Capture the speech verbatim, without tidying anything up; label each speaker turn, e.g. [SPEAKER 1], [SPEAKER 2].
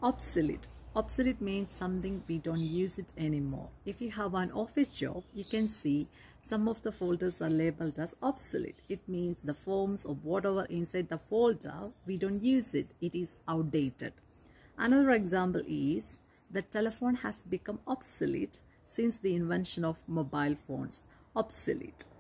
[SPEAKER 1] Obsolete. Obsolete means something we don't use it anymore. If you have an office job, you can see some of the folders are labeled as obsolete. It means the forms or whatever inside the folder, we don't use it. It is outdated. Another example is the telephone has become obsolete since the invention of mobile phones. Obsolete.